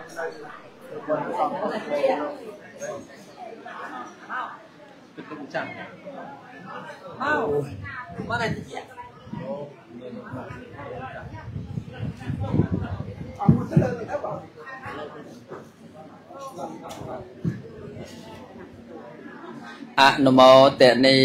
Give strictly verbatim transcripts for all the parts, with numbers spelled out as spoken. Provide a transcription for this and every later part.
อะนุโมเตนี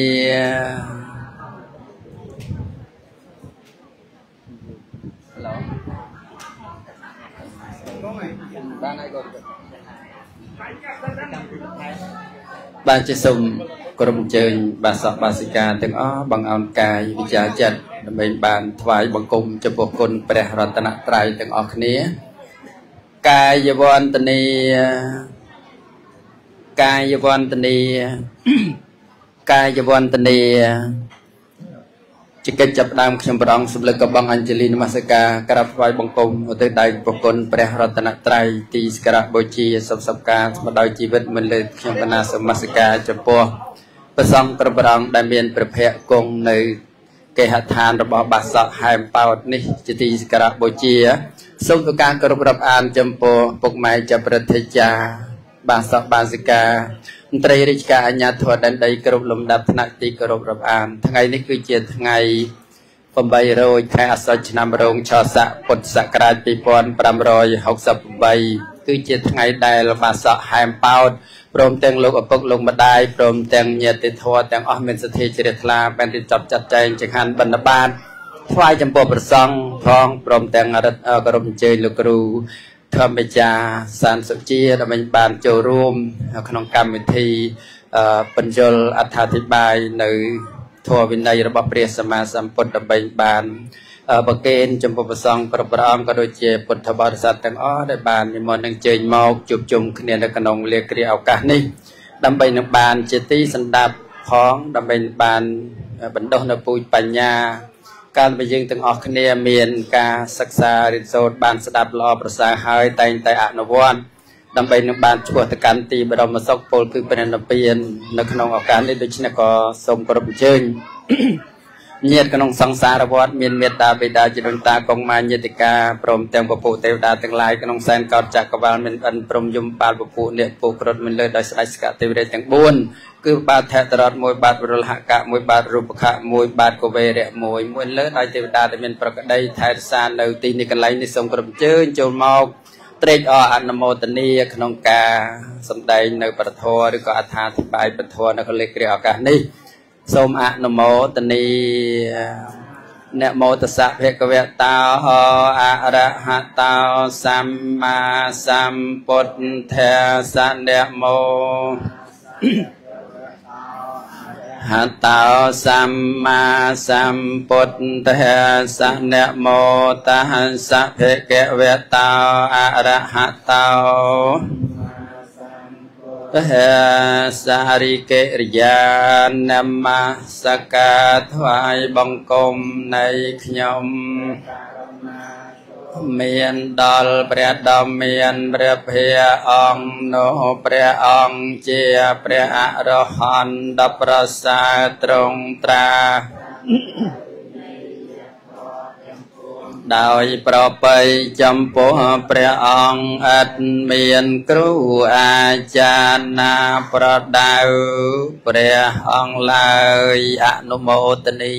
บางจะสุ่มกรมเจิญบาสบาสิกาถึงอ้อบางอันกายวิจารจัดดำเนินบานถวายบังคมจะปกคนเปรตรัตนตรัยถึงออกนี้กายวันตนีกายวันตนีกายวันตนีจิกจับดามขยมปรองสุบเลกบังอัญจลีนมัสกากราบไหว้บังคมอุทิศได้ปกคนเปรตรัตนตรัยตีสกระบูชีสับสับการสมดอยชีวิตมันเลยขยมปนาสมัสกาจปอประสงกระบรองได้เมียนประเพะกงในเกหทานระบบบาสะหายเป่านิจิตีสกระบูชีส่งตัวการกระบรบอ่านจำปอปกไม้จะประเทจาบาสบาสิกาตรีริกาอัญญาทวดันใดกรบลมดับธนติกรบรับอ่านทั้งไงนี่คือเจตทั้งไงปมใบโรยแค่อัศจนามรงชอสะปดสักราชปีปอนปรำรอยหกสับใบคือเจตทั้งไงได้ละบาสะหายเป่าพร้อมแต่งลูกอปกลงมาได้พร้อมแต่งเยติทวแต่งอเมนสเทจเรตลาเป็นติดจับจัดใจจังหันบรรณบาลทวายจำปอประสงพร้อมพร้อมแต่งอรัตกรมเจยลูกครูธรรมจาสารสุจีดำเนินบานโจรูมขนมกรรมวิธีปัญจลอัฐาธิบายในทัววินัยระบบเปรียสมาสัมพุทธดำเนินบานบเกณฑ์จำปอประสงกระปรามกระโดยเจปุถบริษัทต่างอ้อได้บานมีมนต์นังเจยมอกจุบจุ่มขเนียนขนมเรียกเรียเอาการนี้ดำเนินบานเจติสันดาบพ้องดำเนินบานบรรดานปุยปัญญาการไปยิงตึงออกคะแนนเมียนการศึกษาเรียนโซดบานสดับรอประสาหายแต่งแต่อนุวัตดำไปในบานชั่วตะการตีบรมศกโพลคือเป็นนเปียนในขนมออกการได้โดยชินก็ทรงกรมเชิญเนียดขนมสังสารวัฏเมียนเมตตาบิดาจิตตากองมาเยติกาพรมเต็มปปุเทวดาทั้งหลายขนมแสนกอดจากกบาลเมียนอันพรมยมปาลปปุเนปปุกรดมันเลยโดยสายสกัดเทวเรทั้งบุญคือบาดแทะตลอดมวยบาดบริหกะมวยบาดรูปขะมวยบาดโกเวเรมวยมวยเลิศได้เทวดาได้เป็นประกาศได้ไทยสารในตีนิกันไลในทรงกรมเชิญโจมมอกเตรจออันโมตนีขนมกาสมได้ในปฐทหรือก็อธิบายปฐทในคนเล็กเรียกกันนี้สมอนุโมตนีเนโมตัสสะเพกเวตาหอะระหะตาสัมมาสัมพุทธัสสะเนโมหัตตาสัมมาสัมพุทธัสสะเนโมตัสสะเพกเวตาอะระหะตาเฮสาริเกริยานมัสกาถวายบังคมในขยมเมียนดอลเปรตดอมเมียนเปรเพียองโนเปรองเจียเปรอรหันดับประสาตรงตราดาวประไปจำปอพระองค์อัดเมียนครูอาจารย์นาประดาวพระองค์ลายอนุโมทนี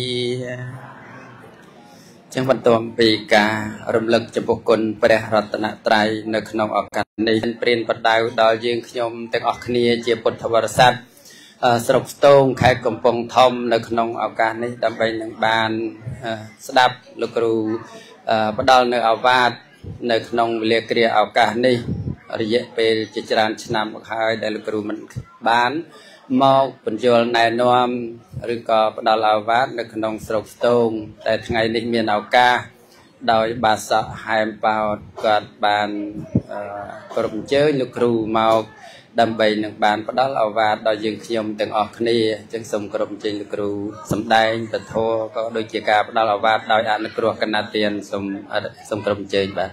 จังหวัดตัวปีการำลึกจะบุคคลพระรัตนตรัยในขนมออกกันในเปลี่ยนประดาวดาวยิงขยมแต่ออกเนียเจียปุถวรสัตสรุปตรงใครกำปองทอมในขนมออกกันนี้ดำไปหนึ่งบานสดับลูกครูประดาวในอาวาสในขนมเรียกเรียเอาการนี้ระยะเป็นจิจารณ์ชนามหายได้ลูกครูมันบานมอกปัญจลในนวมหรือก็ประดาวอาวาสในขนมสรุปตรงแต่ทั้งไงนี้มีเอากาโดยบาสะหายเปล่ากอดบานกรมเจ้าลูกครูมอกดำไปหนึ่งบานประดาวอาวาสโดยยิงขยมตึงออกนี่จึงสมกรมเจ้าลูกครูสำได้แต่โทก็โดยเกี่ยวกับประดาวอาวาสโดยอ่านกรัวกันนาเตียนสมสมกรมเจ้าแบบ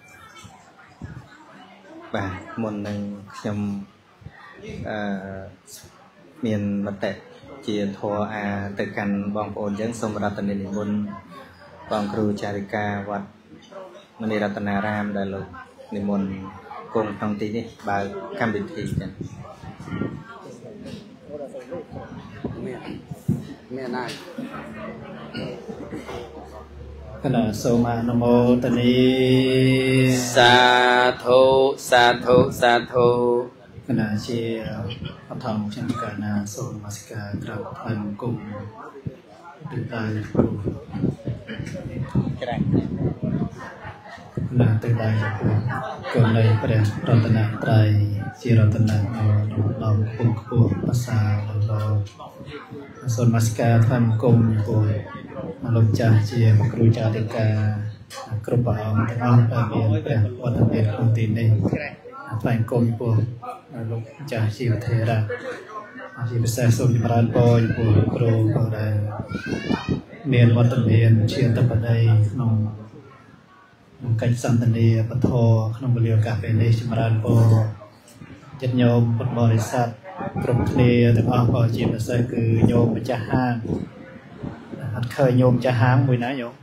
បាទមុននឹងខ្ញុំអឺមានមតិជាធរអាទៅកាន់បងប្អូនយើងសូមរតនានិមន្តបងគ្រូចារិកាវត្តមនីរតនារាមដែលលោកនិមន្តគង់ក្នុងទីនេះបើកម្មវិធីចឹងមានមានណាគណៈសូមអនុមោទនីសាធុសាធុសាធុគណៈជាអធម្មខ្ញុំកាលណាសូមនមស្ការក្រាបថ្វាយបង្គំទិតាគ្រូច្រាំងណាទិតាគ្រូគុណនៃព្រះរតនត្រ័យជារតនៈដ៏ខ្ពង់ខ្ពស់ភាសាដល់សូមនមស្ការថ្វាយបង្គំពុទ្ធលោកចាស់ជាគ្រូចាតិកាគ្រប់ព្រះអង្គទាំងអស់ដែលមានព្រះវត្តមានក្នុងទីនេះថ្លែងគុំពោះលោកចាស់ជីវធេរៈជាពិសេសសូមចម្រើនពរចំពោះគ្រូផងដែរមានវត្តមានជាតបដីក្នុងកិច្ចសន្ទនាពធក្នុងវេលាឱកាសពេលនេះចម្រើនពរចិត្តញោមពុទ្ធបរិស័ទគ្រប់គ្នាទាំងអស់ក៏ជាពិសេសគឺញោមម្ចាស់ហាងអត់ឃើញញោមចាស់ហាងមួយណាញោម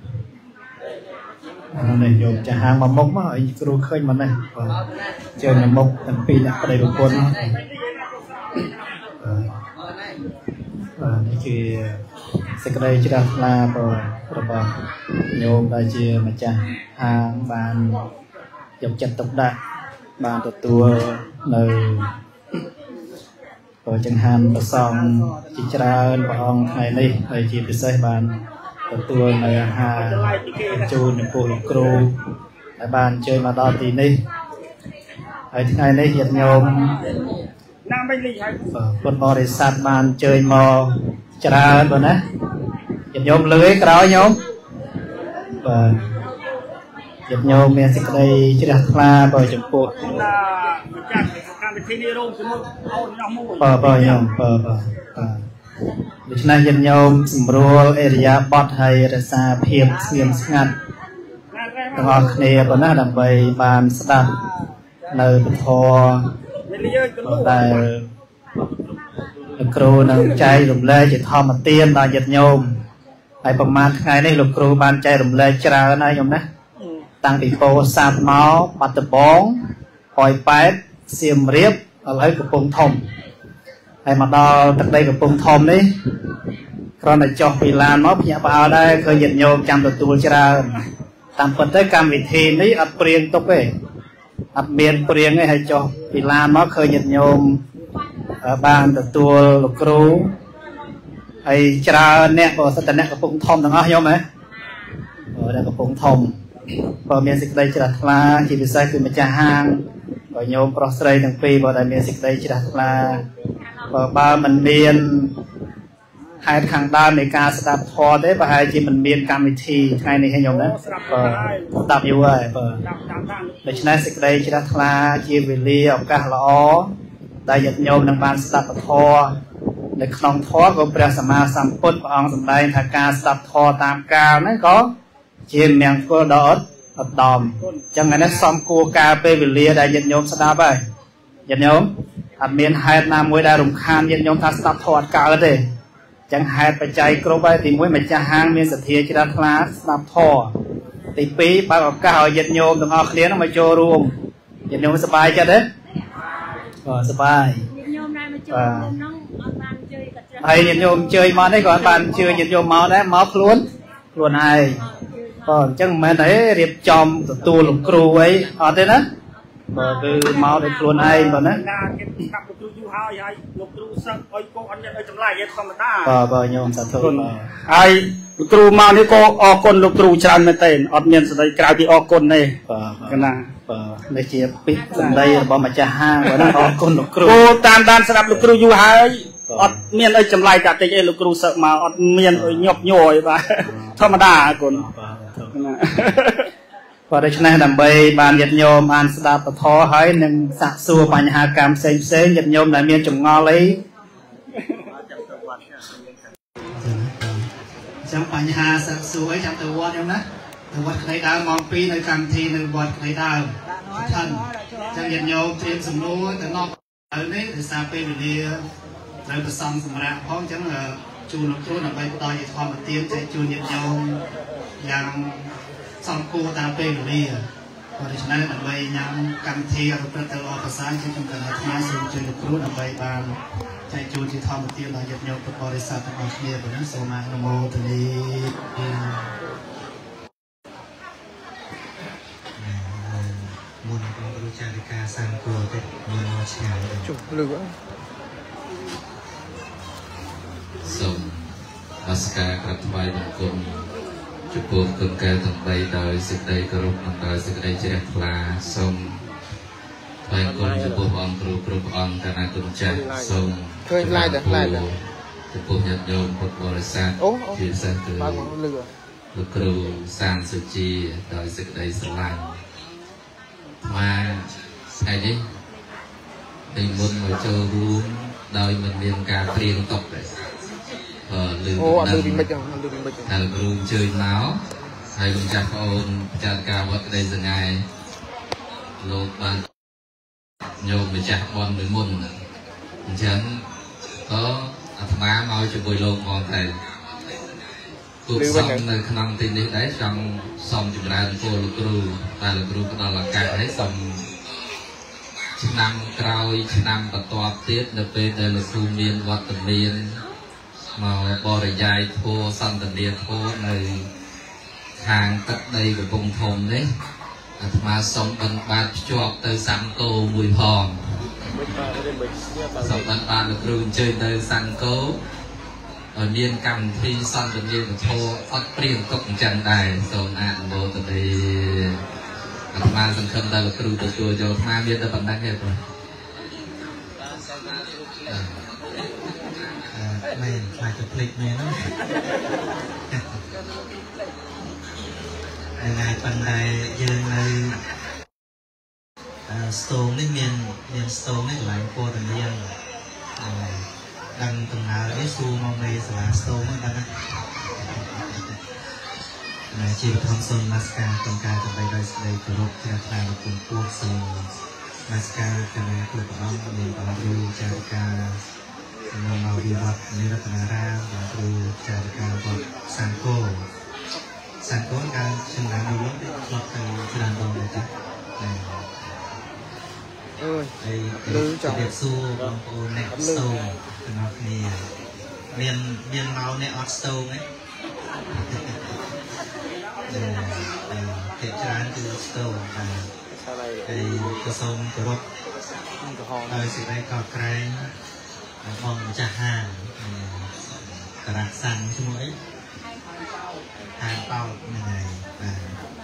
នេះញោមចាស់ហាងមកមុខមកឲ្យគ្រូឃើញមកនេះបាទជើងមុខទាំងពីរអ្នកប្តីប្រពន្ធបាទនេះគឺសេចក្តីជ្រះថ្លារបស់ញោមដែលជាម្ចាស់ហាងបានយកចិត្តទុកដាក់បានទទួលនៅក៏ចង្ហាន់ប្រសងជាច្រើនព្រះអង្គថ្ងៃនេះហើយជាពិសេសបានទទួលនៅអាហារបញ្ជូនចំពោះលោកគ្រូដែលបានអញ្ជើញមកដល់ទីនេះហើយថ្ងៃនេះញាតិញោមណាំបីលីហើយពុទ្ធបរិស័ទបានអញ្ជើញមកច្រើនបងណាញាតិញោមលឺឯក្រោយញោមបាទញាតិញោមមានសេចក្តីជ្រះថ្លាបើចំពោះកម្មវិធីនេះរងជាមួយអូនញោមមួយបាទបាទញោមបាទបាទដូច្នេះញាតិញោមសម្រួលអេរិយាបថហើយរក្សាភាពស្ងៀមស្ងាត់ទាំងអស់គ្នាប៉ុណ្ណាដើម្បីបានស្ដាប់នៅពធដែលលោកគ្រូនឹងចែករំលែកជាធម្មទានដល់ញាតិញោមហើយប្រហែលថ្ងៃនេះលោកគ្រូបានចែករំលែកច្រើនហើយញោមណាតាំងពីពោធិ៍សាត់មកបាត់ដំបងប៉ោយប៉ែតសៀមរាបឥឡូវកំពង់ធំហើយមកដល់ទឹកដីកំពង់ធំនេះគ្រាន់តែចុះពីឡានមកភ្ញាក់ផ្អើលដែរឃើញញាតិញោមចាំទទួលច្រើនតាមពិតទៅកម្មវិធីនេះអត់ព្រៀងទុកទេអត់មានព្រៀងទេហើយចុះពីឡានមកឃើញញាតិញោមបានទទួលលោកគ្រូហើយច្រើនអ្នកបើសិនតែអ្នកកំពង់ធំទាំងអស់ញោមហ៎បើអ្នកកំពង់ធំបើមានសេចក្តីជ្រះថ្លាជាពិសេសគឺម្ចាស់ហាងបើញោមប្រុសស្រីទាំងពីរបើដែលមានសេចក្តីជ្រះថ្លាបើបើមិនមានហេតុខាងដើមនៃការស្ដាប់ធម៌ទេប្រហែលជាមិនមានកម្មវិធីថ្ងៃនេះឲ្យញោមណាបើស្ដាប់យូរហើយបើដូច្នេះសេចក្តីជ្រះថ្លាជាវេលាឱកាសល្អដែលញាតិញោមនឹងបានស្ដាប់ធម៌នៅក្នុងធម៌ក៏ព្រះសម្មាសម្ពុទ្ធព្រះអង្គសម្ដែងថាការស្ដាប់ធម៌តាមកាលហ្នឹងក៏ជាមង្គលដ៏ឧត្តមអញ្ចឹងនេះសំគួរការពេលវេលាដែលញាតិញោមស្ដាប់ហើយញាតិញោមអត់មានហេតុណាមួយដែលរំខានញាតិញោមថាស្ដាប់ធម៌អត់កើតទេអញ្ចឹងហេតុបច្ច័យគ្រប់ហើយទីមួយម្ចាស់ហាងមានសទ្ធាជ្រះថ្លាស្ដាប់ធម៌ទីពីរបើឱកាសឲ្យញាតិញោមទាំងអស់គ្នាមកចូលរួមញាតិញោមសប្បាយចិត្តទេបាទសប្បាយញាតិញោមដែលមកចូលរួមហ្នឹងអត់បានជួយក៏ច្រើនហើយញាតិញោមជួយមកនេះក៏អត់បានជួយញាតិញោមមកដែរមកខ្លួនខ្លួនឯងបើអញ្ចឹងមិនមែនទេរៀបចំទទួលលោកគ្រូអីអត់ទេណាបើគឺមកដោយខ្លួនឯងបើណាគេកាប់លោកគ្រូយូរហើយហើយលោកគ្រូសឹកឲ្យកូនអត់មានឲ្យចម្លែកធម្មតាបាទបាទញោមសាធុហើយលោកគ្រូមកនេះក៏អរគុណលោកគ្រូច្រើនមែនទែនអត់មានស្ដីក្រៅពីអរគុណទេបាទកណាបាទនេះជាពាក្យសម្ដីរបស់ម្ចាស់ហាងបើណាអរគុណលោកគ្រូគោតាមដានស្ដាប់លោកគ្រូយូរហើយអត់មានអីចម្លែកតាតិចអីលោកគ្រូសឹកមកអត់មានអីញាប់ញ័រអីបាទធម្មតាអរគុណបើដូច្នេះដើម្បីបានញាតិញោមបានស្ដាប់ពធហើយនឹងសាកសួរបញ្ហាកម្មផ្សេងផ្សេងញាតិញោមដែលមានចម្ងល់អីចាំបញ្ហាសាកសួរអីចាំទៅវត្តខ្ញុំណាទៅវត្តក្តីដើមម៉ោងពីរនៅកម្មវិធីនៅវត្តក្តីដើមឋានចាំញាតិញោមត្រៀមសំណួរទៅនប់ហើយនេះដោយសារពេលវេលាត្រូវប្រសំសម្រាប់ផងអញ្ចឹងជួនលោកគ្រូដើម្បីផ្ដល់ជាធម្មទានចែកជូនញាតិញោមយ៉ាងសំគួរតាមពេលវេលាเพราะฉะนั้นដើម្បីញ៉ាំកម្មវិធីរត់ទៅអបអសាជាចំការអាត្មាសូមជម្រាបគ្រូដើម្បីបានចែកចូលជាធម្មទានដល់ញាតិញោមពុទ្ធបរិស័ទទាំងអស់គ្នាប៉ុណ្ណឹងសូមអនុមោទនាមុនបងគ្រូចារិកាសានគួរទៅមានមកឆ្ងាយជុំលឺសូមអស្ការក្រាបថ្វាយបង្គំចំពោះគុណកែទាំងបីដោយសេចក្តីគោរពនិងដោយសេចក្តីជ្រះថ្លាសូមថ្វាយគុណចំពោះព្រះអង្គគ្រូគ្រប់ព្រះអង្គកណាគុណចាស់សូមឃើញឡាយដែរឡាយដែរចំពោះញាតិញោមពុទ្ធបរិស័ទជាពិសេសគឺលោកគ្រូសានសុជាដោយសេចក្តីស្រឡាញ់មកថ្ងៃនេះពេលមុនមកចូលរួមដោយមិនមានការព្រៀងតុបទេលឺអូអត់លឺពីមិនចឹងលឺពីមិនចឹងហើយគ្រូអញ្ជើញមកហើយលោកចាស់ប្អូនចាត់ការវត្តក្តីសង្ហាលោកបានញោមម្ចាស់បនមួយមុនអញ្ចឹងក៏អាត្មាមកជាមួយលោកមកតែពួកសំនៅក្នុងទីនេះដែរចង់សុំចម្រើនពរលោកគ្រូតែលោកគ្រូផ្ដល់ឱកាសឲ្យសុំឆ្នាំក្រោយឆ្នាំបន្ទាប់ទៀតនៅពេលដែលលោកគ្រូមានវត្តមានមកបរិយាយធัวសន្តានាធัวនៅខាងទឹកដីកំពង់ធំនេះអាត្មាសូមបានបានភ្ជាប់ទៅសង្គោមួយផងសូមបានបានលោកគ្រូអញ្ជើញទៅសង្គោឲ្យមានកម្មវិធីសន្តានាធัวអត់ព្រៀងទុកអញ្ចឹងដែរសូមអនុមោទនាអាត្មាសង្ឃឹមថាលោកគ្រូទទួលយកអាត្មាមានតែប៉ុណ្ណឹងទេបងមែនខ្លាចទៅភ្លេចមែនហ្នឹងថ្ងៃប៉ុន្តែយើងនៅស្ទងនេះមានមានស្ទងនេះកន្លែងពណ៌នាងដឹងដំណើរនេះសួរមកនៃសាលាស្ទងហ្នឹងដឹងណាជាបឋមសូមនមស្ការក្នុងការដើម្បីដោយសេចក្តីគោរពជ្រះថ្លាដល់គុណពោះសូមនមស្ការគណៈគ្រប់ព្រះអង្គមានព្រះគ្រូចារិកានៅមកវិវត្តនិរតនារាមព្រះគ្រូចារិកាវត្តសង្គោសង្គោការចំណាននោះទៅឆ្លប់ទៅច្រើនដងដែរចា៎អើយហើយលើចង់សួរបងប្អូនអ្នកស្ទងទាំងអស់គ្នាមានមានមកអ្នកអត់ស្ទងទេគេច្រើនគឺស្ទងតែហើយក៏សូមគោរពដោយសេចក្តីកោតក្រែងបងម្ចាស់ហាងការ៉ាសាំងឈ្មោះអីហាងបោតហ្នឹងហើយបាទ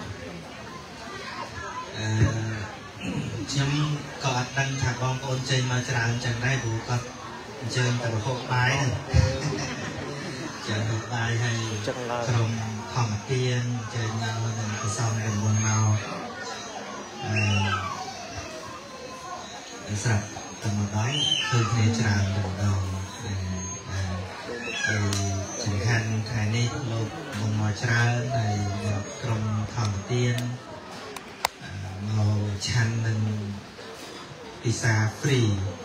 អឺខ្ញុំក៏អត់ដឹងថាបងប្អូនចេញមកច្រើនចឹងដែរព្រោះគាត់អញ្ជើញទៅរហូតបាយហ្នឹងចឹងរហូតបាយហើយក្រុមធម្មទានអញ្ជើញមកនឹងប្រសំរមុនមកអឺស្រាប់ទៅមកដល់ឃើញគ្នាច្រើនទៅម្ដងហើយសំខាន់ថ្ងៃនេះលោកមកមកច្រើនហើយក្រុមធម្មទានមកឆាន់នឹងពិសាហ្វ្រី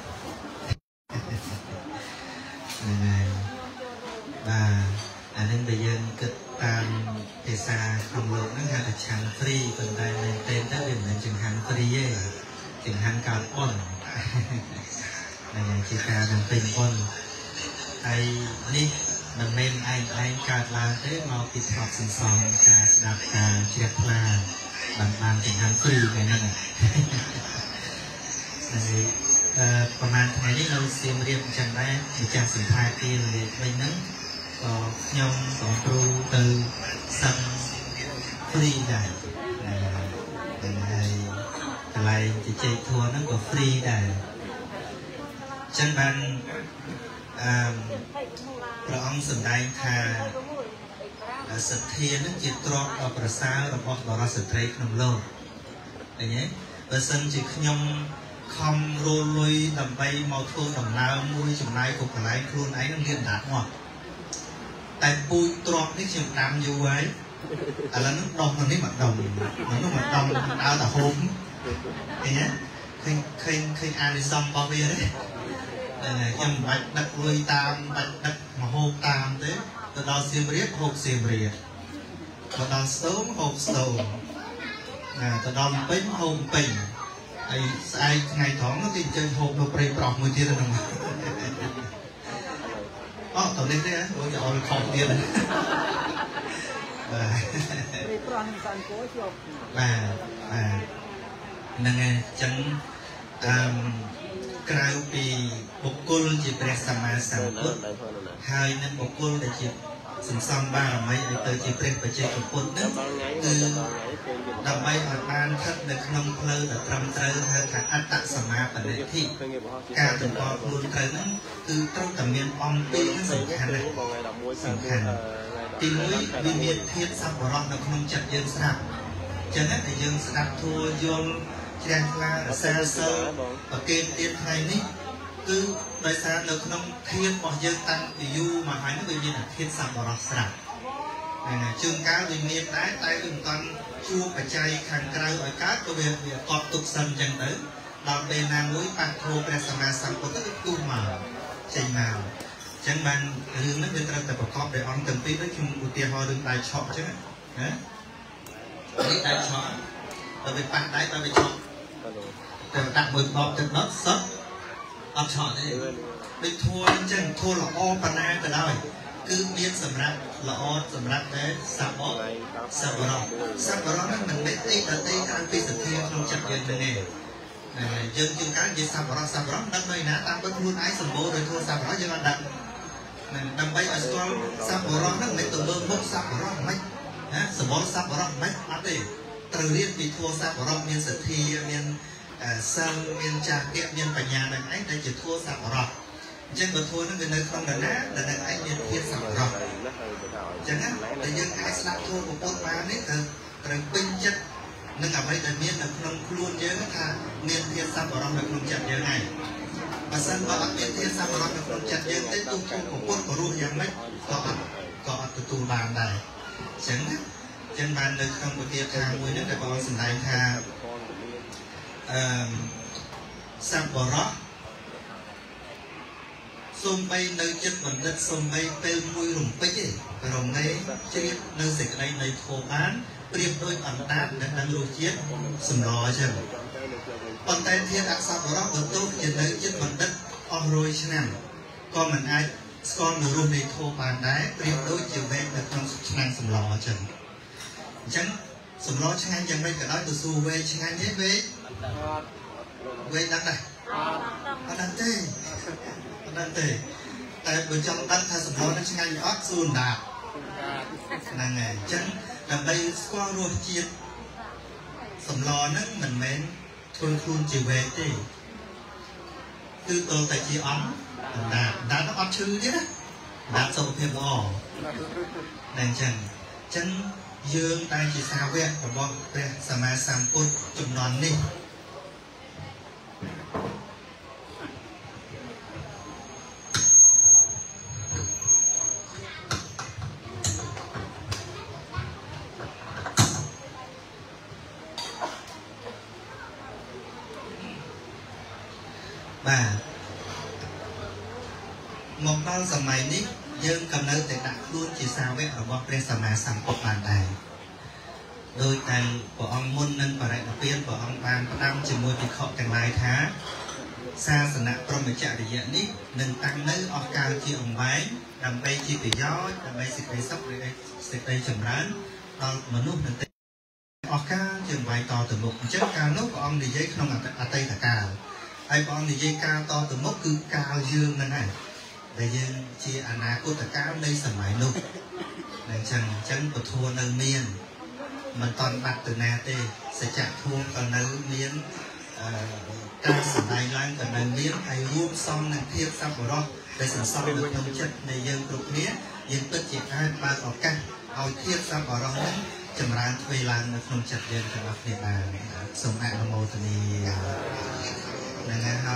ហ្នឹងហើយបាទអានេះដែលយើងគិតតាមភាសាក្នុងលោកហ្នឹងហៅថាឆាន់ហ្វ្រីប៉ុន្តែមែនទេទៅវាមិនមែនចង្ហាន់ហ្វ្រីទេចង្ហាន់កើតប៉ុនហ្នឹងជាការនឹងពេញប៉ុនហើយនេះមិនមែនឯងឯងកើតឡើងទេមកពីធ្លាប់សន្សំការស្ដាប់ការជ្រះថ្លាបានបានចង្ហាន់ហ្វ្រីហ្នឹងហើយអឺប្រហែលថ្ងៃនេះនៅសៀមរាបអញ្ចឹងដែរម្ចាស់សន្តាគារលេខវិញហ្នឹងក៏ខ្ញុំក៏គ្រូទៅសឹងហ្វ្រីដែរហើយកន្លែងជជែកធัวហ្នឹងក៏ហ្វ្រីដែរចឹងបានអឺព្រះអង្គសម្ដែងថាសទ្ធានឹងជាទ្រព្យដ៏ប្រសើររបស់បរិសុទ្ធស្ត្រីក្នុងលោកឃើញទេបើសិនជាខ្ញុំខំរលលុយដើម្បីមកធ្វើដំណើរមួយចំណាយគ្រប់កន្លែងខ្លួនឯងនឹងមានដាច់មកតែពូជទ្រព្យនេះខ្ញុំដាំយូរហើយឥឡូវនឹងដុំនេះមកដុំនោះមកដុំដើរទៅហូបឃើញទេឃើញឃើញឃើញអានិសង្សរបស់វាទេខ្ញុំមិនបាច់ដឹកលុយតាមបាច់ដឹកមកហូបតាមទេទៅដល់សៀមរាបហូបសៀមរាបទៅដល់ស្ទោមហូបស្ទោមตะดอมปิ้งโฮมปิ้งไอ้ไอ้ไงท้องnó tìm chân hộp nó prey prọc mùi tiền rồiอ๋อตอนนี้เนี่ยโอ้ยเอาของเดียวเลยมามานั่งไงจังกลายปีบุคคลจีเปรสมาสัมพุทธหายนั่นบุคคลแต่จีสัมสัมบ้าไม่ไอเตอจีเปรประเจตุพุทธนั่นคือดำใบอัดบานทัดในขนมเพลแต่ตรำเตอหาขาอัตตสมาปณิที่การถึงพอรุนเตอนั้นคือต้องแต่เมียนอมปีนั่นสำคัญเลยสำคัญตีมุ้ยวิเมียนเทียนสับรอนในขนมจัดยืนสนับจะนั่นไอยืนสนับทัวโยนแจ้งว่าเซอร์เซอร์ประเกณฑ์เตียนไทยนี้คือโดยสารในขนมเทียนบอกยืนตั้งอยู่มาหายนั่นวิเมียนเทียนสับรอนสนับจึงการวิเมียนได้แต่ถึงตอนชูปัจจัยขันกลายอากาศก็เวียนเวียนกอบตุกสันจังเต๋อเราเป็นนางมุ้ยปังโทเป็นสมาสัมพุทธตู้มาใจมาจังมันเรื่องนั้นเป็นแต่ประกอบในองค์ตึงปีด้วยคิมอุเตียหอดึงได้ช็อปใช่ไหมนะนี่ได้ช็อปเราไปปังได้เราไปช็อปแต่ตักมือบอกจากน็อตซับเอาช็อปนี่ไปทัวร์จังทัวร์หล่ออ้อปนาก็ได้คือเมียนสำรับละออสำรับแต่สับออกสับรอสับรอนั่นมันไม่ตีแต่ตีการปีสัตย์เราจับยืนยังไงยืนจึงการยืนสับรอสับรอดังเลยนะตามเป็นรุ่นไอ้สมบูรณ์โดยทัวสับรอยังอันดับดังไปอัสกอลสับรอนั่นไม่ตัวเบอร์มุกสับรอไม่ฮะสมบูรณ์สับรอไม่อะไรตระเรียนปีทัวสับรอเมียนสัตย์เมียนสังเมียนจากเก็บเมียนปัญญาดังไอ้ได้จุดทัวสับรอจังบททัวนั่นเป็นในคลองดังนั้นดังนั้นไอ้เนี่ยเทียนสับรอจังนั้นแต่ยังไอ้สลับทัวของปนมาเนี่ยแต่แต่เป็นจัดนั่งกับไอ้แต่เมียนแต่คลองครูนเยอะค่ะเมียนเทียนสับรอในคลองจัดยังไงภาษาบาลีเมียนเทียนสับรอในคลองจัดยังได้ตู้ทัวของปนของรู้ยังไม่ก็อัดก็อัดตัวบานได้จังนั้นจังบานในคลองปฏิทางมวยนั่นแต่บางสิ่งใดค่ะสับรอส่งไปในจังหวัดนั้นส่งไปเป็นมวยหลุมไปยี่กระรองในเชียร์ในสิ่งใดในโคบ้านเปรียบโดยอันตาและนังลูกเชียร์สมรอใช่ไหมตอนแต่เทียนอักษรรับตัวโตจะในจังหวัดนั้นอโรยชนะก็มันไอ้สกอร์หนูรวมในโคบ้านได้เปรียบโดยจิ๋วแบงในทางชนะสมรอใช่ไหมฉันสมรอชนะยังไม่กระได้ตัวสู้เวชนะเยอะเวเวนักไหนอันนั้นเต้นั่นเองแต่บนจอตั้งท่าสมรนั้นช่างยอดสูนดาบนั่นไงจังแต่ใบสกอรัวเจียบสมรนั้นเหมือนแม้นทุนทุนจีเวทีคือตัวแต่จีอ้อมดาบดาบต้องอัดชื่อเนี่ยนะดาบโซเพียบอ่อนั่นจังจังยืงตายจีซาเวทผมบอกเป็นสมาสัมพุทธจุดนอนนี่บ่ามอง到สมัยนี้ยังกำเนิดแต่ดักรุ่นจีซาเวอบอกเป็นสมัยสังคมบานใดโดยการปะองมุนนั้นปะไรเปลี่ยนปะองบานประดำจมูกติดขอบแต่งลายท้าศาสนาพรหมจรรย์นี้หนึ่งตั้งเนื้อออกการที่องค์ไว้ดำไปที่ติย้อยดำไปสิบไปซับหรือสิบไปจำร้านตอนมนุษย์นั่นเองออกการจึงไว้ต่อถึงบุกเจ้าการนุ๊กองดีเย่ขนมอัตเตยตะการไอ้บอลนี่ยังการต่อถึงมกคือกาวยืนนั่นไงแต่ยังเชียอนาคตแต่ก้าวในสมัยนู้นในจังจังปะทัวร์ในเมียนมันตอนบัดตัวนาเต้เสียจากทัวร์ตอนในเมียนการสมัยล้างกับในเมียนไอ้รูปซองในเทียบซับบล็อกได้สัมซองในน้ำจัดในยังกลุ่มนี้ยังเป็นจิตให้ปลาออกกันเอาเทียบซับบล็อกนั้นจำรานเวลาในน้ำจัดเดินกับเนบาสมอาโมตนีนั่นไงให้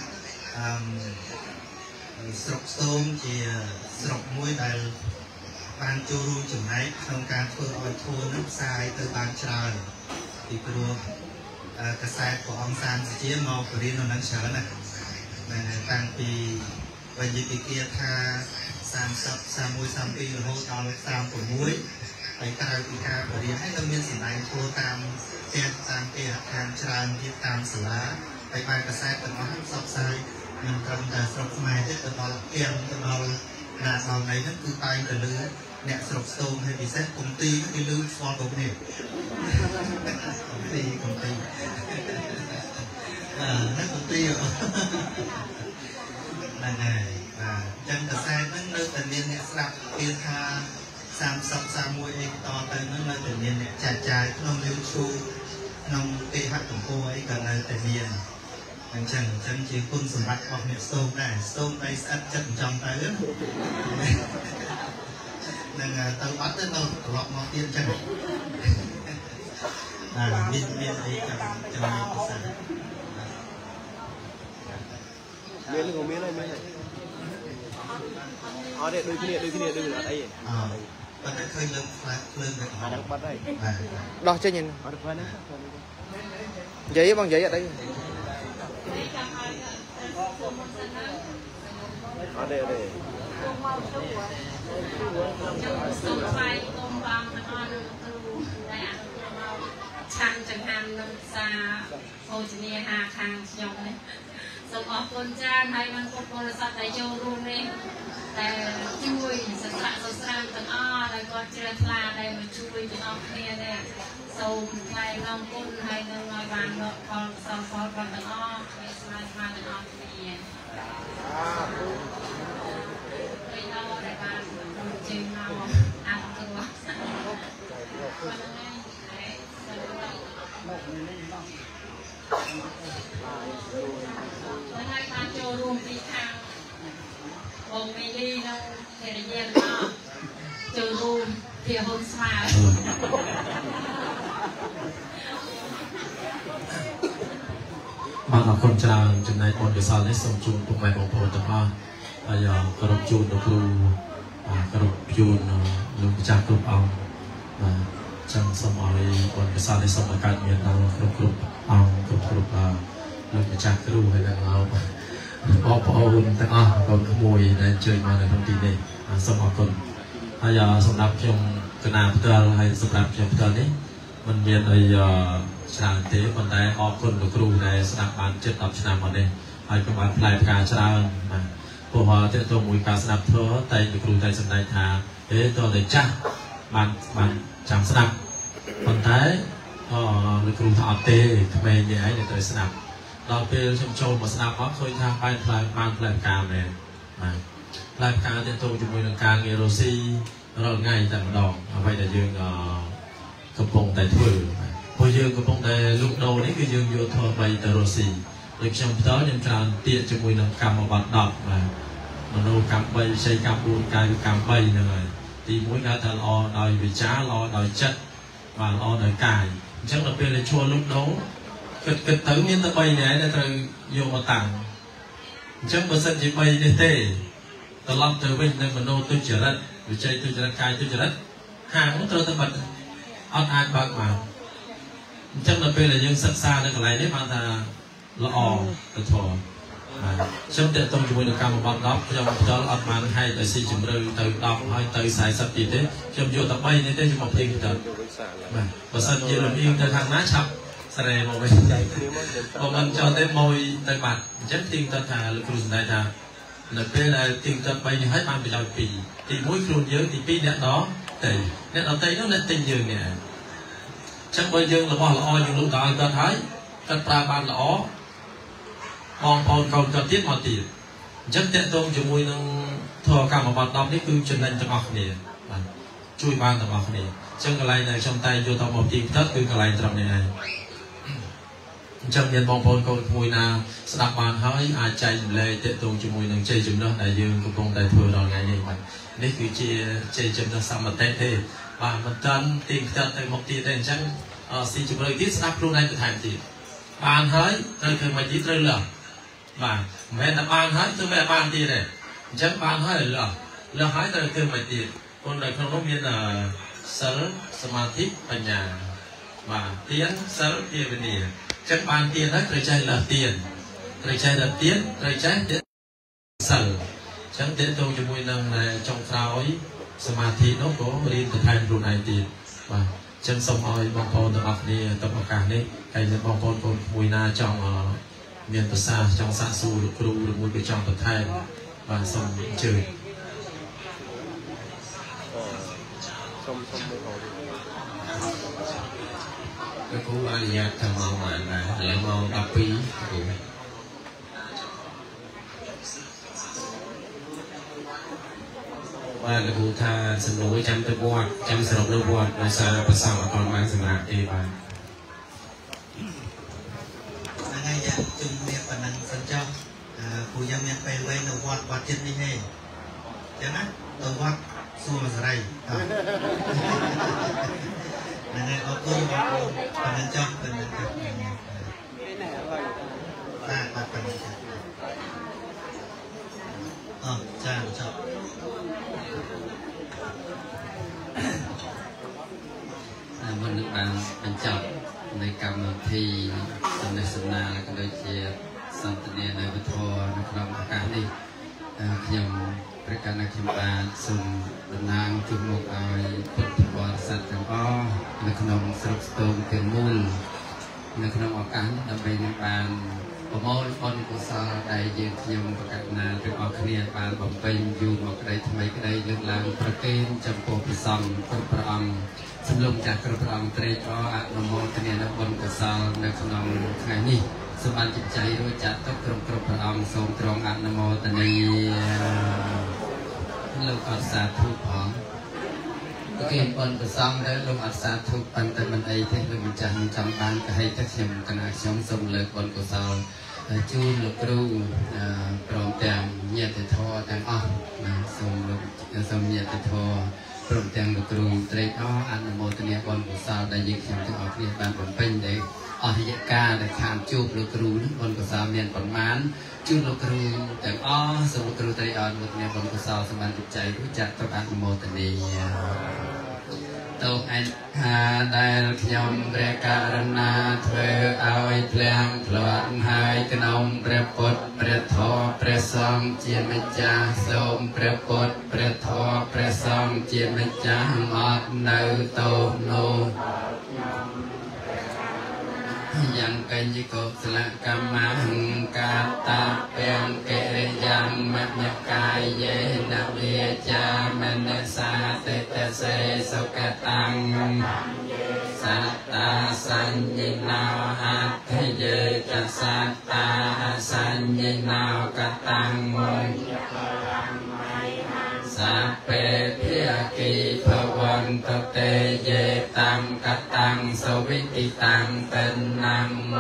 สรุปส้มจีสรุปมวยได้บานจูรูจุดไหนทำการเพื่อออยทัวน้ำทรายตัวบานชาลที่กลัวกระแสขององซานเจียมอปริโนนันเชิญนะนั่นตั้งปีวันยิปิเกียธาสามสับสามมวยสามปีโหตอนสามปมวยตហើយក្រៅពីការបរិយាហើយនៅមានសម្ដែងធ្វើតាមផ្ទះតាមគេខាងច្រើនទៀតតាមសាលាហើយបានកសែតទាំងអស់ផ្សព្វផ្សាយមិនត្រឹមតែស្រុកខ្មែរទេទៅដល់ទាំងទៅដល់ណាដល់ណីហ្នឹងគឺតែងតែលឺអ្នកស្រុកស្ទងហើយពិសេសគុំទីគេលឺស្គាល់គ្រប់គ្នាគុំទីគុំទីអឺហ្នឹងគុំទីហ្នឹងហើយបាទចឹងកសែតហ្នឹងនៅតែមានអ្នកស្ដាប់គេថាសាមសិបសាមមួយអីតទៅហ្នឹងនៅតែមានអ្នកចាត់ចាយក្នុង YouTube ក្នុងគេហទំព័រអីក៏នៅតែមានអញ្ចឹងអញ្ចឹងជាគុណសម្បត្តិរបស់អ្នកស្ទងដែរស្ទងដៃស្អិតចិត្តចំទៅហ្នឹងទៅអត់ទៅនៅត្រឡប់មកទៀតអញ្ចឹងបាទមានមានអីចាំចាំមានភាសាមាននឹងមានហើយមានហើយអត់ទេដូចគ្នាដូចគ្នាដូចអត់អីអឺប៉ុន្តែឃើញលើផ្លែភ្លើងតែអាហ្នឹងបាត់ហើយដោះចេញអត់ផ្លែហ្នឹងនិយាយបងនិយាយអត់អីអត់ទេអត់ទេសូមថ្លៃគុំបងទាំងអស់លោកគ្រូដែលអនុគ្រោះមកឆាន់ចង្ហាន់នឹងសាភោជនីអាហារខាងខ្ញុំនេះសូមអរគុណច្រើនហើយបានពុទ្ធបរិស័ទដែលចូលរួមនេះតែជួយសិស្សសិស្សទាំងអស់ដែលគាត់ជ្រះថ្លាដែលមកជួយទាំងអស់គ្នានេះសូមថ្លែងអំណរគុណហើយនឹងឲ្យបានលោកផលសល់ផលបងទាំងអស់គ្នាស្មើស្មើទាំងអស់គ្នាពេលដល់ដែលបានជើងមកអរគុណបងហើយបានចូលរួមពីខាងបងមីលីនៅភរិយាមកចូលរួមពីហ៊ុនស្មារបាទអរគុណច្រើនចំណែកបុណ្យកុសលនេះសូមជូនពុកម៉ែបងប្អូនទាំងអស់ហើយគោរពជូនលោកគ្រូគោរពជូនលោកម្ចាស់គ្រប់អង្គបាទចឹងសូមឲ្យបុណ្យកុសលនេះសូមឲ្យកើតមានដល់គ្រប់គ្រប់អង្គគ្រប់គ្រប់លោកម្ចាស់គ្រូហើយនិងលោកបងប្អូនទាំងអស់កូនក្មួយដែលអញ្ជើញមកនៅក្នុងទីនេះសូមអរគុណហើយសម្រាប់ខ្ញុំកណាផ្ទាល់ហើយសម្រាប់ខ្ញុំផ្ទាល់នេះមិនមានអីច្រើនទេប៉ុន្តែអរគុណលោកគ្រូដែលស្ដាប់បានជិតដប់ឆ្នាំមកនេះហើយក៏បានផ្លែផ្កាច្រើនបាទព្រោះតើតើមួយការស្ដាប់ធម៌តែលោកគ្រូតែសម្ដែងថាអេតើតែចាស់បានបានចាំស្ដាប់ប៉ុន្តែអលោកគ្រូថាអត់ទេក្មេងនេះឯងត្រូវស្ដាប់ដល់ពេលខ្ញុំចូលមកស្ដាប់មកឃើញថាបានផ្លែបានផ្លែផ្កាមែនបាទផ្លែផ្កាទៅទៅជាមួយនឹងការងាររស់ស៊ីរាល់ថ្ងៃតែម្ដងអ្វីដែលយើងកំពុងតែធ្វើព្រោះយើងកំពុងតែលក់ដូរនេះគឺយើងយកធម៌បីទៅរស់ស៊ីដូចខ្ញុំផ្ទាល់ខ្ញុំច្រើនទៀតជាមួយនឹងកម្មបត្តិដប់បាទមនោកម្មបីវិជ័យកម្មបួនកាយកម្មបីហ្នឹងហើយទីមួយគេថាល្អដោយវិចារល្អដោយចិត្តបាទល្អដោយកាយអញ្ចឹងដល់ពេលដែលឈួរលក់ដូរគិតគិតទៅមានតែបីនេះដែលត្រូវយកមកតាំងអញ្ចឹងបើសិនជាបីនេះទេត្រឡប់ទៅវិញនឹងមនោទុច្ចរិតវិជ័យទុច្ចរិតកាយទុច្ចរិតហាងនោះត្រូវតែបិទអត់អាចបើកបានអញ្ចឹងដល់ពេលដែលយើងសិក្សានៅកន្លែងនេះបានថាល្អទៅធម៌បាទខ្ញុំតេតងជាមួយនឹងកម្មបត្តិដប់ខ្ញុំផ្ទាល់អត់បានហែកឲ្យស៊ីជម្រៅទៅដប់ហើយទៅខ្សែសិបទៀតទេខ្ញុំយកតែបីនេះទេខ្ញុំមកផ្ទៃទៅបាទបើសិនជាលំអៀងទៅខាងណាឆាប់ស្រែមកវិញបើមិនចោលទេមួយទៅបាត់អញ្ចឹងទីទៅថាលោកគ្រូសម្ដែងថានៅពេលដែលទីទៅបីនេះហើយបានប្រយោជន៍ពីរទីមួយខ្លួនយើងទីពីរអ្នកដតៃអ្នកដតៃនោះអ្នកទិញយើងនេះចឹងបើយើងរបស់ល្អយើងលក់ដល់គាត់ហើយគាត់ប្រើបានល្អបងប្អូនកូនគាត់ទៀតមកទៀតអញ្ចឹងតេតងជាមួយនឹងធម៌កម្មបត្តិដប់នេះគឺចំណេញទាំងអស់គ្នាបាទជួយបានទាំងអស់គ្នាអញ្ចឹងកន្លែងដែលខ្ញុំតែយកទៅមកទីផ្ទាត់គឺកន្លែងត្រង់នេះឯងអញ្ចឹងមានបងប្អូនកូនក្មួយណាស្ដាប់បានហើយអាចចែករំលែកតេតងជាមួយនឹងជ័យជំនះដែលយើងកំពុងតែធ្វើដល់ថ្ងៃនេះបាទនេះគឺជាជ័យជំនះសមតិទេបាទមិនតាន់ទីផ្ទាត់ទៅមកទៀតទេអញ្ចឹងស៊ីជម្រៅទៀតស្ដាប់ខ្លួនឯងទៅថែមទៀតបានហើយត្រូវធ្វើមកទៀតត្រូវលើបាទមិនមែនតែបានហើយធ្វើមិនបានទៀតទេអញ្ចឹងបានហើយលើលើហើយត្រូវធ្វើមកទៀតคนในក្នុងនោះមានសិលសមាធិបញ្ញាបាទទានសិលភាវនាចឹងបានទានហើយត្រូវចេះលើទានត្រូវចេះលើទានត្រូវចេះសិលចឹងទានទៅជាមួយនឹងចុងក្រោយសមាធិនោះក៏រៀនទៅថែមខ្លួនឯងទៀតបាទចឹងសូមឲ្យបងប្អូនទាំងអស់គ្នាទៅឱកាសនេះហើយនឹងបងប្អូនកូនមួយណាចង់មានប្រសាសន៍ចង់សាកសួរលោកគ្រូឬមួយក៏ចង់បន្ថែមបាទសូមអញ្ជើញសូមសូមលោកគ្រូអនុញ្ញាតថាមកបានដែរឥឡូវម៉ោងដប់ពីរគ្រូបាទលោកគ្រូថាសំណួរចាំទៅវត្តចាំសរុបនៅវត្តដោយសារប្រសងអត់បានបានសម្រាប់ទេបាទថ្ងៃយ៉ាងជុំនេះប៉ុណ្ណឹងសិនចុះគ្រូយើងមានពេលវែងនៅវត្តវត្តចិត្តនេះទេចឹងណាទៅវត្តសួរមកសរីហ្នឹងហើយអរគុណបងប្អូនប៉ុណ្ណឹងចុះប៉ុណ្ណឹងចុះបាទបាទប៉ុណ្ណឹងចុះអរចាចុះមុននឹងបានបញ្ចប់នៃកម្មវិធីសំណេះសំណាលក៏ដូចជាសន្ទនានៅវធនៅក្នុងឱកាសនេះខ្ញុំព្រះកណ្ណាខ្ញុំបានសូមតំណាងជូនមកឲ្យពុទ្ធបរិស័ទទាំងអស់នៅក្នុងស្រុកស្ទងទាំងមូលនៅក្នុងឱកាសនេះដើម្បីនឹងបានប្រមូលបុណ្យកុសលដែលយើងខ្ញុំប្រកាសណាទាំងអស់គ្នាបានបំពេញយូរមកក្តីថ្មីក្តីលើកឡើងប្រគេនចំពោះព្រះសង្ឃគ្រប់ព្រះអង្គសំឡុំចាស់គ្រប់ព្រះអង្គត្រេកអរអនុមោទនានៅបុណ្យកុសលនៅក្នុងថ្ងៃនេះសូមបានจิตใจរួចចាត់ទុកគ្រប់គ្រប់ព្រះអង្គសូមទ្រង់អនុមោទនាលោកអត់សាធុផងប្រគេនបុណ្យកុសលទៅលោកអត់សាធុប៉ុន្តែមិនអីទេលោកម្ចាស់ចង់បានក៏ឲ្យតែខ្ញុំកណាខ្ញុំសូមលើកបុណ្យកុសលជូនលោកគ្រូព្រមទាំងញាតិធម៌ទាំងអស់ណាសូមលោកសូមញាតិធម៌ព្រមទាំងលោកគ្រូត្រេកអរអនុមោទនាបុណ្យកុសលដែលយើងខ្ញុំទាំងអស់គ្នាបានបំពេញដែរអស់រយៈកាលដែលខានជួបលោកគ្រូនេះបុណ្យកុសលមានប្រមាណជូនលោកគ្រូទាំងអស់សូមលោកគ្រូត្រេកអរអនុមោទនាបុណ្យកុសលសម្បត្តិចិត្តរួចចាត់ទុកអនុមោទនាតោអញថាដែលខ្ញុំព្រះករុណាធ្វើឲ្យភ្លាំងផ្លាត់ហើយក្នុងព្រះពុទ្ធព្រះធម៌ព្រះសង្ឃជាម្ចាស់សូមព្រះពុទ្ធព្រះធម៌ព្រះសង្ឃជាម្ចាស់អត់នៅទោសនោះយ៉ាងកញ្ញកុសលកម្មកាតាពេងកិរិយ៉ាងមញ្ញកាយេនវិចាមនសាតិតសេសុគតាំងសត្តាសញ្ញិណោអធិយេចសត្តាសញ្ញិណោកតាំងសាពេភិយគិភវន្តតេយេតាំកតាំងសវិតិតាំងតនាម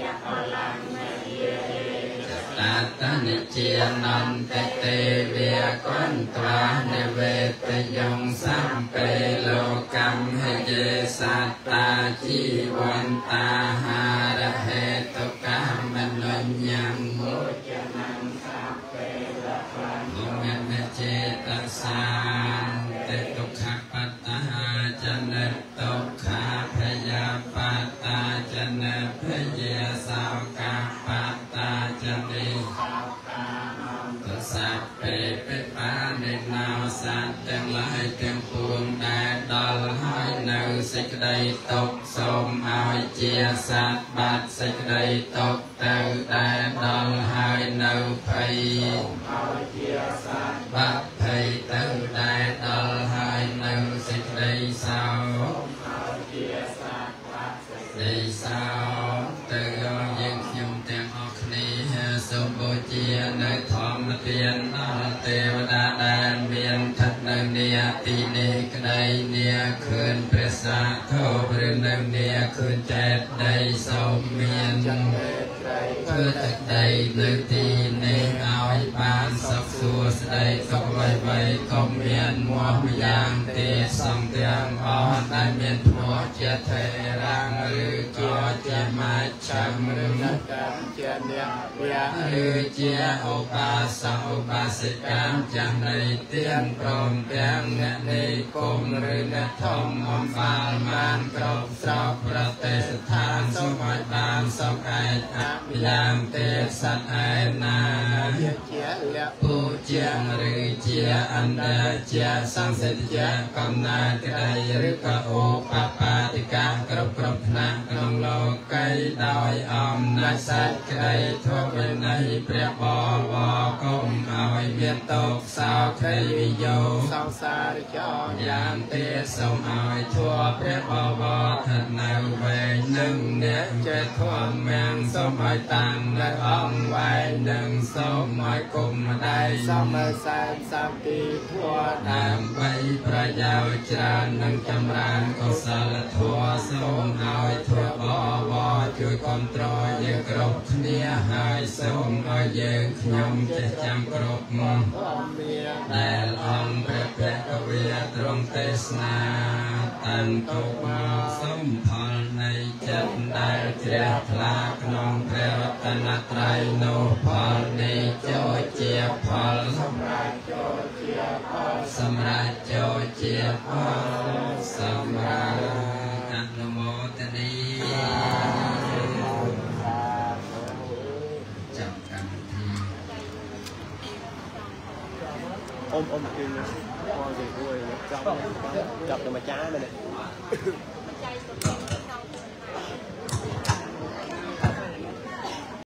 តាតនិជានន្តតេវិកន្ត្វានិវេតយងសម្ពេលោកម្មហេយេសត្តាជីវន្តាហារហេតុកម្មនញ្ញមោចនំសម្ពេលភមមចេតសាតេទុក្ខបត្តាចនិតទុក្ខាភយាបត្តាចនិតភយាសោកាបត្តាចនិទសព្ពេពិបានិណោសត្វទាំងឡាយទាំងពួងដែលដល់ហើយនៅសេចក្តីទុក្ខសូមឲ្យជាសត្វបាត់សេចក្តីទុក្ខទៅដែលដល់ហើយនៅភ័យបាត់ភ័យទៅដែលដល់ហើយនៅសេចក្តីសោកនៃសោកទៅយើងខ្ញុំទាំងអស់គ្នាសូមបូជានៅធម្មទានដល់ទេវតាដែលមានស្ថិតនៅនាទីនេះក្តីនាឃើញព្រះសាធុឬនៅនាឃើញចេតដីសូមមានធ្វើទឹកដីនៅទីនេះឲ្យបានសុខសួស្តីសុខវៃវៃកុំមានមាស់ម្យ៉ាងទៀតសង្ឃទាំងអស់ដែលមានភ្នាល់ជាថេរាំងឬក៏ជាមាชัมหรือนักการเจียนเนี่ยหรือเจียอุปาสกอุปาสิกาจังในเตียนพรหมเตียงเนในกรมหรือเนทมอมบาลมานกรบสอบประเทศทานสมัยบานสกไออัพยามเตสัตไอนาผู้เจียงหรือเจียอันเดเจียสังเสตเจียกำนากระไดหรือกะโอปปาติกากรบกรบนากนองโลกไกดอยอมนักสัตกระไดทั่วเป็นในเปรียบบวกมเอาเมียนตกสาวไทยวิโยสาวสาริจอยามเตสมเอาทั่วเปรียบบวถัดแนวเวหนึ่งเนี่ยเจ็ดทั่วแมงสมัยตังและอ่องไว้หนึ่งสมัยกุมได้สมัยแสนสามปีทั่วตามไปประยาวจรานังจำรานกศลทั่วสมเอาทั่วบวช่วยคอนโทรลยังกรบเนียหายสมเอายังขยมจะจำกรบมองแต่องเปรียบเปรกเวียตรงเตสนาตันตุมาสมพลในจัดได้เจียพลากนองเพรรัตนตรัยโนพลในโจเจียพลสมราโจเจียพลสมราโจเจียพลสมราอนุโมทนีจับกันทีอมอมกินพอจะด้วยจับจับแต่มาจ้าไปเลย